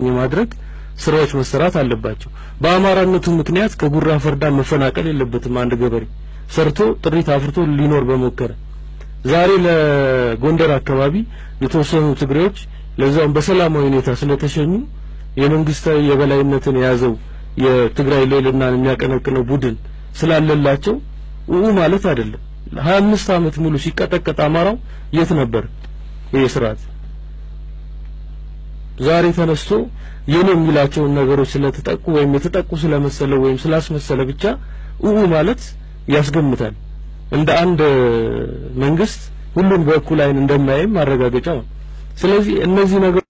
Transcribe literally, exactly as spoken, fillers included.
የማድረግ ስራዎች መሰራት አለባቸው በአማራነቱ ምክንያት ከጉራ ፈርዳ መፈናቀል የለበትም አንድ ገበሬ ሰርቶ ጥሪት አፍርቶ ሊኖር በመከረ ዛሬ ለጎንደር አካባቢ የተወሰኑ ትግሬዎች ለዛም በሰላማዊ ሁኔታ ስለተሸኙ የመንግስታዊ የበላይነትን ያዘው የትግራይ ሌልና የሚያቀነቅነው ቡድን ስላለላቸው ኡ ማለት አይደለም ሃያ አምስት አመት ሙሉ ሲቀጠቀጥ አማራው የት ነበር ይሄ ስርዓት ዛሬ ተነስቶ የኔ የሚላቸው ነገሮች ስለተጠቁ ወይም የተጠቁ ስለመሰለ ወይም ስላስመሰለ ብቻ ኡ ማለት ያስገምታል እንደ አንድ መንግስት ሁሉን በእኩል አይን እንደማይም ማረጋገጫ ነው ስለዚህ እነዚህ ነገሮች